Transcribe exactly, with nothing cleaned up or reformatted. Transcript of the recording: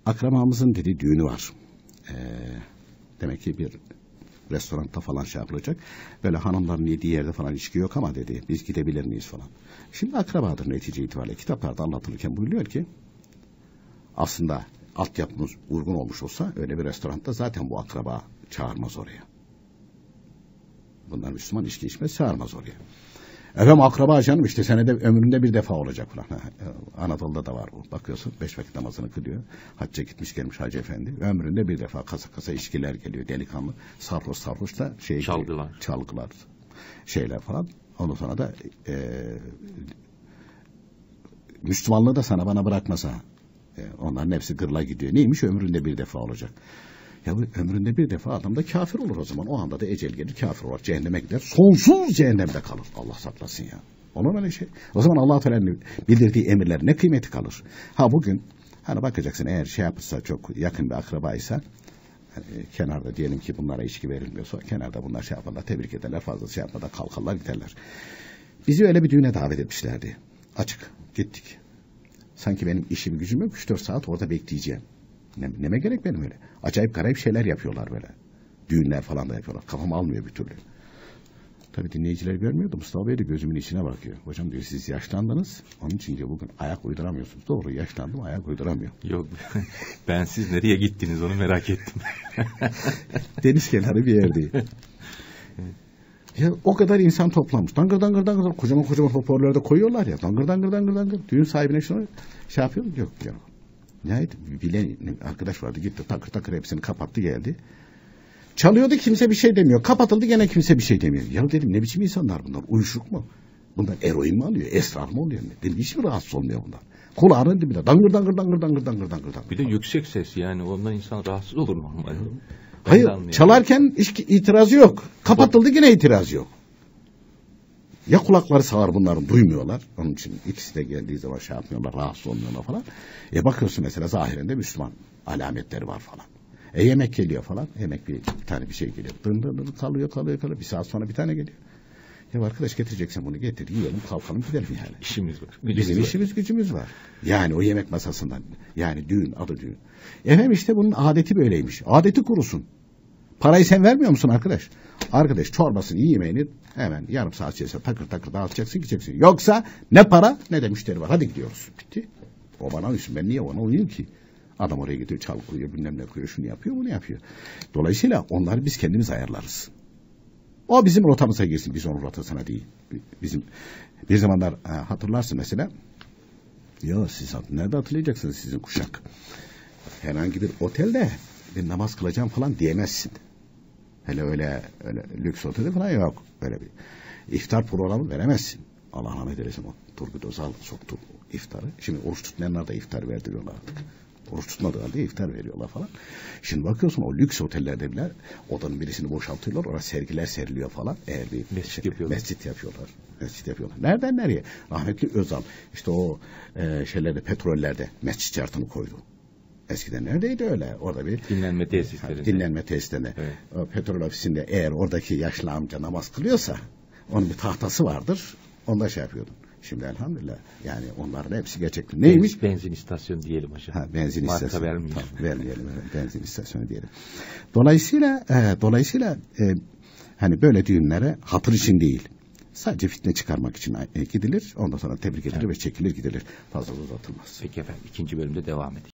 akrabamızın dedi düğünü var. Ee, demek ki bir restoranda falan şey yapılacak. Böyle hanımların yediği yerde falan içki yok ama dedi biz gidebilir miyiz falan. Şimdi akrabadır netice itibariyle. Kitaplarda anlatılırken buyuruyor ki aslında altyapımız uygun olmuş olsa öyle bir restoranda zaten bu akraba çağırmaz oraya. Bunlar Müslüman içki içmez, çağırmaz oraya. Efendim akraba canım işte senede ömründe bir defa olacak falan. Anadolu'da da var bu. Bakıyorsun beş vakit namazını kılıyor. Hacca gitmiş gelmiş Hacı Efendi. Ömründe bir defa kasa kasa içkiler geliyor delikanlı. Sarhoş sarhoş da şey çalgılar. Geliyor, çalgılar. Şeyler falan. Ondan sonra da e, Müslümanlığı da sana bana bırakmasa e, onların hepsi gırla gidiyor. Neymiş ömründe bir defa olacak. Ya bu ömründe bir defa adam da kafir olur o zaman. O anda da ecel gelir kafir olur. Cehenneme gider. Sonsuz cehennemde kalır. Allah saklasın ya. Olur öyle şey. O zaman Allah Teala'nın bildirdiği emirler ne kıymeti kalır? Ha bugün hani bakacaksın eğer şey yapırsa çok yakın bir akrabaysa hani, kenarda diyelim ki bunlara içki verilmiyorsa kenarda bunlar şey yaparlar tebrik ederler. Fazla şey yapmadan kalkarlar giderler. Bizi öyle bir düğüne davet etmişlerdi. Açık. Gittik. Sanki benim işim gücüm yok. üç dört saat orada bekleyeceğim. Ne, neme gerek benim öyle. Acayip garip şeyler yapıyorlar böyle. Düğünler falan da yapıyorlar. Kafam almıyor bir türlü. Tabii dinleyiciler görmüyordu. Mustafa Bey de gözümün içine bakıyor. Hocam diyor siz yaşlandınız. Onun için diyor bugün ayak uyduramıyorsunuz. Doğru yaşlandım ayak uyduramıyorum. Yok ben siz nereye gittiniz onu merak ettim. Deniz kenarı bir yer değil. Ya o kadar insan toplanmış. Dangır dangır dangır. Kocaman kocaman hoparlörde koyuyorlar ya. Dangır dangır dangır dangır. Düğün sahibine şunu şey yapıyor mu? Yok diyor. Nihayet bilen arkadaş vardı gitti takır takır hepsini kapattı geldi. Çalıyordu kimse bir şey demiyor. Kapatıldı gene kimse bir şey demiyor. Ya dedim ne biçim insanlar bunlar? Uyuşuk mu? Bunlar eroin mi alıyor? Esrar mı oluyor? Dedim hiç mi rahatsız olmuyor bunlar? Kulağının dibinde dangır dangır dangır dangır dangır dangır dangır. Bir de yüksek ses yani ondan insan rahatsız olur mu? Hayır çalarken hiç itirazı yok. Kapatıldı gene itiraz yok. Ya kulakları sağır bunların duymuyorlar. Onun için ikisi de geldiği zaman şey yapmıyorlar, rahatsız olmuyorlar falan. E bakıyorsun mesela zahirinde Müslüman alametleri var falan. E yemek geliyor falan. Yemek bir, bir tane bir şey geliyor. Dın dın dın kalıyor kalıyor kalıyor. Bir saat sonra bir tane geliyor. Ya arkadaş getireceksen bunu getir. Yiyelim kalkalım gidelim yani. İşimiz var. Bizim var. işimiz gücümüz var. Yani o yemek masasından. Yani düğün adı düğün. Efendim işte bunun adeti böyleymiş. Adeti kurusun. Parayı sen vermiyor musun arkadaş? Arkadaş çorbasını yemeğini hemen yarım saat içerisinde takır takır dağıtacaksın gideceksin. Yoksa ne para ne de müşteri var. Hadi gidiyoruz. Bitti. O bana uysun. Ben niye ona uyuyayım ki? Adam oraya gidiyor çalkılıyor bilmem ne koyuyor şunu yapıyor bunu yapıyor. Dolayısıyla onları biz kendimiz ayarlarız. O bizim rotamıza girsin. Biz onun rotasına değil. Bizim bir zamanlar hatırlarsın mesela. Ya siz nerede hatırlayacaksınız sizin kuşak? Herhangi bir otelde bir namaz kılacağım falan diyemezsin. Hele öyle, öyle lüks otelde falan yok. Böyle bir iftar programı veremezsin. Allah rahmet eylesin o Turgut Özal soktu iftarı. Şimdi oruç tutmayanlar da iftar verdiriyorlar artık. Oruç tutmadığı halde iftar veriyorlar falan. Şimdi bakıyorsun o lüks otellerde bile odanın birisini boşaltıyorlar. Orada sergiler seriliyor falan. Eğer bir mescit şey, yapıyorlar. Mescit yapıyorlar. Mescit yapıyorlar. Nereden nereye? Rahmetli Özal işte o e, şeylerde petrollerde mescit çartını koydu. Eskiden neredeydi öyle? Orada bir dinlenme tesisleri. Dinlenme tesislerinde. Evet. O petrol ofisinde eğer oradaki yaşlı amca namaz kılıyorsa onun bir tahtası vardır. Onda şey yapıyordun. Şimdi elhamdülillah yani onların hepsi gerçekten neymiş? Benzin istasyonu diyelim hocam. Ha, benzin Marka istasyonu. vermeyelim. Tamam, vermeyelim. Benzin istasyonu diyelim. Dolayısıyla e, dolayısıyla e, hani böyle düğünlere hatır için değil. Sadece fitne çıkarmak için e, gidilir. Ondan sonra tebrik edilir evet. Ve çekilir gidilir. Fazla uzatılmaz. Peki efendim ikinci bölümde devam edelim.